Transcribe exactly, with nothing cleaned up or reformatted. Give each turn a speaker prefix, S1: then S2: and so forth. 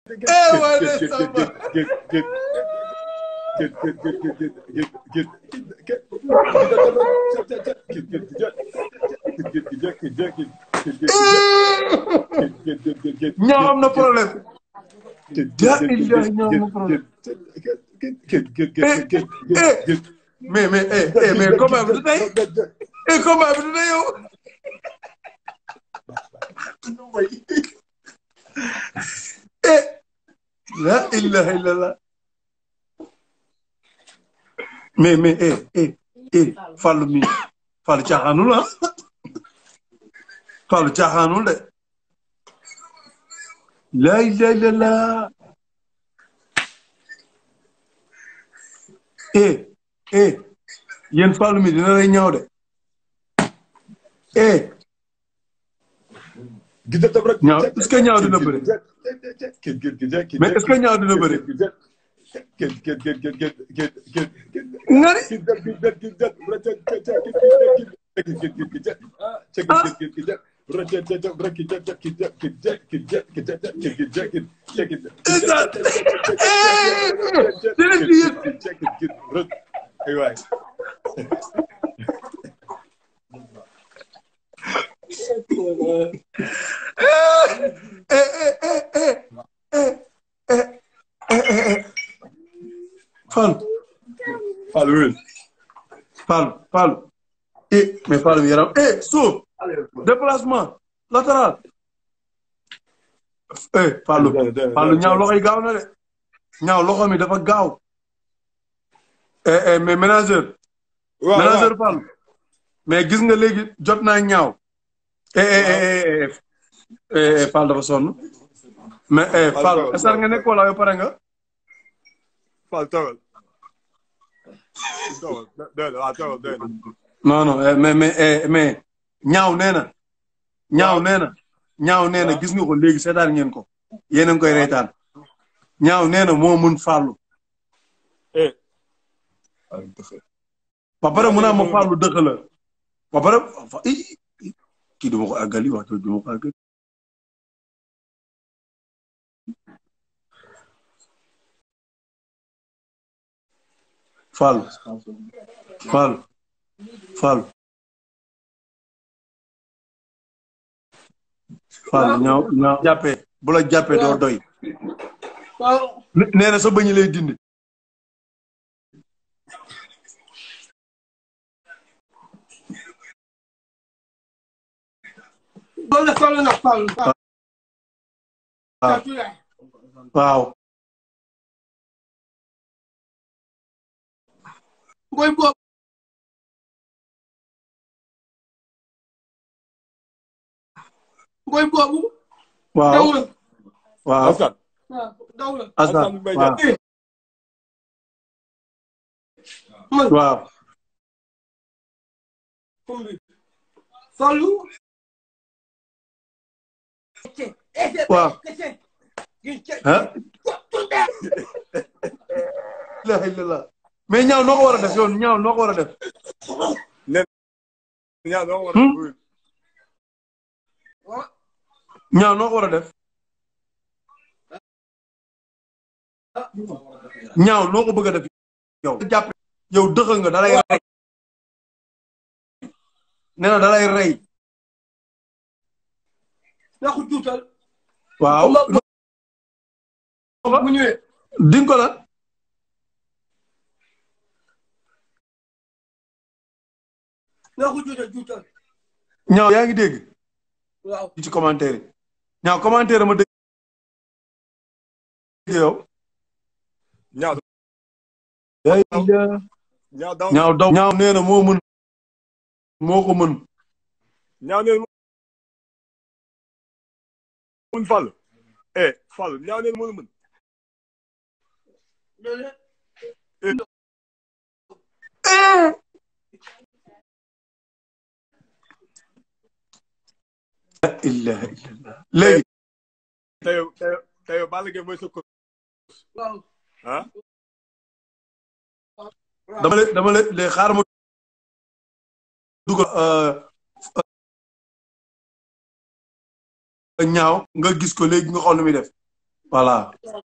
S1: eh wala Samba ñaaw am na problème ja illah ñaaw am na problème mais mais eh mais combat bi du tey eh combat bi du tey yow eh la ilaha illallah mais mais eh eh eh Fallou mi Fallou caaxaanul ah Fallou caaxaanul de la ilaha illallah eh eh yéen Fallou mi dina lay ñaaw de eh ñaaw est-ce que ñaaw dina bëri mais est-ce que ñaaw dina bëri ngari Fallou Fallou Fallou Fallou eh mais Fallou yaram eh suuf déplacement latéral eh Fallou Fallou ñaaw loxo yi gaaw na de ñaaw loxo mi dafa gaaw eh eh mais ménageur ménageur Fallou mais gis nga léegi jot naa ñaaw eh eh eh eh Fallou dafa sonn mais eh Fallou est-ce que nga nekk wala yow pare nga
S2: Fallou toogal toogal
S1: non non mais mais mais ñaaw nee na ñaaw nee na ñaaw nee na gis nga ko léegi seetaan ngeen ko yéen a ngi koy reetaan ñaaw nee na moo mën Fallou ba pare mu naa ma Fallou dëkk la ba pare kii duma ko àggali wax duma ko àggali Fallou Fallou Fallou Fallou ñaaw ñaaw jàppee bu la jàppee doo doy nee na sa bëñ lay dindi waaw
S3: boy boobu boy boobu
S1: waaw
S3: daw la
S1: waaw
S3: daw la
S1: Assane waaw waaw
S3: Fallou
S1: waaw ah la ilaha mais ñaaw noo ko war a def yoon ñaaw noo ko war a def
S2: ñaaw noo ko war a def
S1: ñaaw noo ko war a def ñaaw noo ko bëgg a def yow jàpp yow dëxal nga dalay rey nee na dalay rey
S3: naa ko juutal
S1: waaw
S3: bu ñëwee
S1: di nga ko la
S3: naa ko juutal juutal
S1: ñaaw yaa ngi dégg
S3: waaw
S1: ci commentaire yi ñaaw commentaire ma dégg yow
S2: ñaaw
S1: ñaaw daw ñaaw nee na moo mën moo ko mën
S2: ñaaw nee na mën Fallou eh Fallou ñaaw nee na moo mën
S1: la ilaha illallah léegi
S2: tey tey tey Balla Gaye mooy sa ko
S3: waaw
S2: ah
S1: dama le dama le léegi xaaral ma dugal ñaaw nga gis ko léegi nga xool lu muy def voilà